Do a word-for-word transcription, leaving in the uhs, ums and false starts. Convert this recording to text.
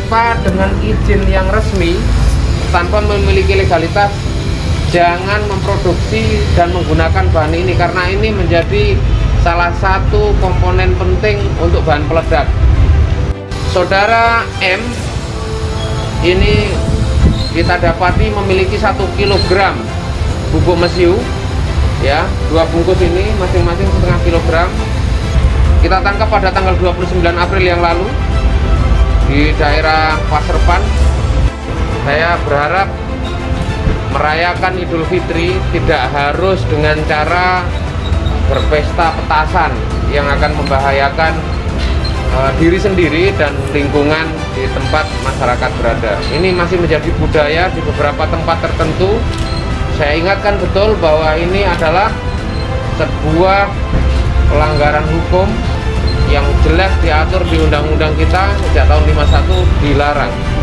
tanpa dengan izin yang resmi, tanpa memiliki legalitas, jangan memproduksi dan menggunakan bahan ini, karena ini menjadi salah satu komponen penting untuk bahan peledak. Saudara M ini kita dapati memiliki satu kilogram bubuk mesiu, ya, dua bungkus ini masing-masing setengah kilogram. Kita tangkap pada tanggal dua puluh sembilan April yang lalu di daerah Paserpan. Saya berharap merayakan Idul Fitri tidak harus dengan cara berpesta petasan yang akan membahayakan uh, diri sendiri dan lingkungan di tempat masyarakat berada. Ini masih menjadi budaya di beberapa tempat tertentu. Saya ingatkan betul bahwa ini adalah sebuah pelanggaran hukum yang jelas diatur di undang-undang kita sejak tahun lima puluh satu, dilarang.